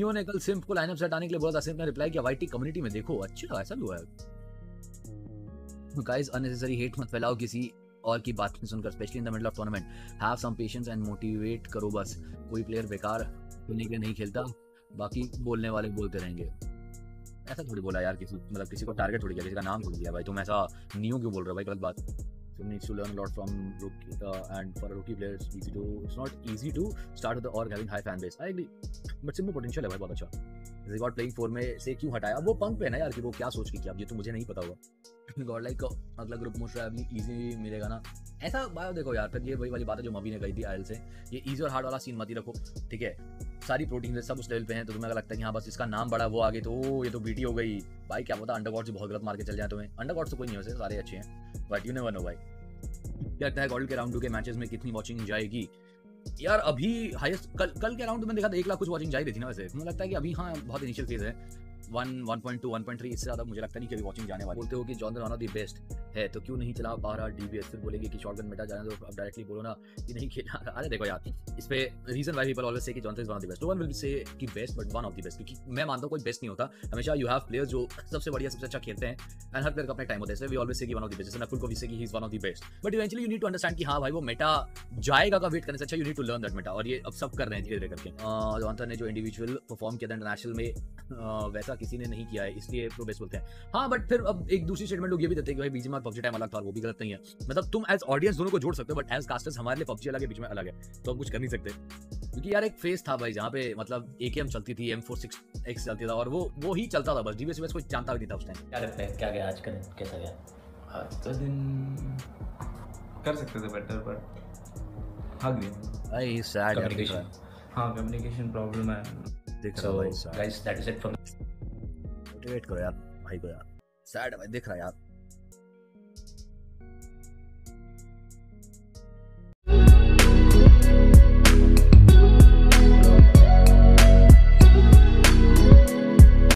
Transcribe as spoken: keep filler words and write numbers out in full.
Neo ने कल simp को लाइनअप से हटाने के लिए बोला था, सिम्प ने रिप्लाई किया वाईटी कम्युनिटी में देखो। अच्छा ऐसा भी हुआ है। गाइस अननेसेसरी हेट मत फैलाओ किसी और की बात नहीं सुनकर, specially in the middle of tournament. Have some patience and motivate करो बस। कोई प्लेयर बेकार खेलने के लिए नहीं खेलता, बाकी बोलने वाले बोलते रहेंगे। ऐसा थोड़ी बोला यार, किसी मतलब किसी को टारगेट थोड़ी किया, किसी का नाम थोड़ी दिया भाई। तुम ऐसा नियो क्यों बोल रहे हो भाई, गलत बात। Team needs to learn a lot from rookie, uh, and for a rookie player it's easy to it's not easy to start with the org having high fan base. I agree, but Simbo potential है भाई बहुत अच्छा। Record playing four में से क्यों हटाया, वो pump पे ना यार कि वो क्या सोच के किया, अब ये तो मुझे नहीं पता होगा। गॉड लाइक अगला ग्रुप मोस्ट प्रोबेबली इजी मिलेगा ना, ऐसा बायो देखो यार। फिर ये वही वाली बात है जो मवी ने कही थी आयल से, ये इजी और हार्ड वाला सीन मत ही रखो, ठीक है। सारी प्रोटीन सब उस लेवल पे हैं, तो तुम्हें अगर लगता है कि हाँ बस इसका नाम बड़ा वो आगे तो ये तो बीटी हो गई भाई, क्या पता अंडरगॉड से बहुत गलत मार के चल जाए तुम्हें। अंडरगॉड से कोई नहीं हो सकता, सारे अच्छे हैं, बट यू नेवर नो भाई। क्या लगता है गॉल्ड के राउंड टू के मैचेस में कितनी वॉचिंग जाएगी यार? अभी हाईएस्ट कल कल के राउंड में देखा था एक लाख कुछ वॉचिंग जा रही थी ना। वैसे मुझे लगता है कि अभी हाँ बहुत इनिशियल फेज है, one one point two one point three, इससे ज़्यादा मुझे लगता नहीं कि अभी वॉचिंग जाने वाली। बोलते हो कि Jonar one of the best है तो क्यों नहीं चला पा रहा डीबीएस, फिर बोलेंगे कि शॉटगन मेटा जाने दो, अब डायरेक्टली बोलो ना कि नहीं खेला। अरे देखो यार, इस पे reason why people always say कि Jonar is one of the best, no one will say कि best but one of the best, क्योंकि मैं मानता हूं कोई बेस्ट नहीं होता। हमेशा यू हैव प्लेयर्स जो सबसे बढ़िया सबसे अच्छा खेलते हैं, एंड हर प्लेयर का अपना टाइम होता है। वी ऑलवेज से कि वन ऑफ द बेस्ट, जैसे नकुल को भी से कि he is one of the best, but eventually you need to understand कि हाँ भाई वो मेटा जाएगा का वेट करने से अच्छा you need to learn that meta, और ये अब सब कर रहे हैं धीरे धीरे करके। जॉनसन ने जो इंडिविजुअल परफॉर्म किया था इंटरनेशनल में वैसा किसी ने नहीं किया है, इसलिए प्रो बेस्ट बोलते हैं। हाँ बट फिर अब एक दूसरी स्टेटमेंट लोग ये भी देते हैं कि भाई बीजीएमआई पबजी टाइम अलग था, और वो भी गलत नहीं है। मतलब तुम एज ऑडियंस दोनों को जोड़ सकते हो, बट एज कास्टर्स हमारे लिए पबजी अलग है, बीच में अलग है, तो हम कुछ कर नहीं सकते। क्योंकि यार एक फेस था भाई जहाँ पे मतलब एकेएम चलती थी, एम फोर सिक्स एक्स चलती था, और वो वो ही चलता था बस, डीबीएस कोई जानता भी नहीं था उस टाइम। क्या लगता है क्या गया आज का दिन, कैसा गया? आज का दिन कर सकते थे बेटर, बट हग गया भाई सैड कम्युनिकेशन, हाँ कम्युनिकेशन प्रॉब्लम है। दिख रहा सो भाई, guys that is it from motivate करो यार भाई को यार, सैड है भाई, दिख रहा है यार।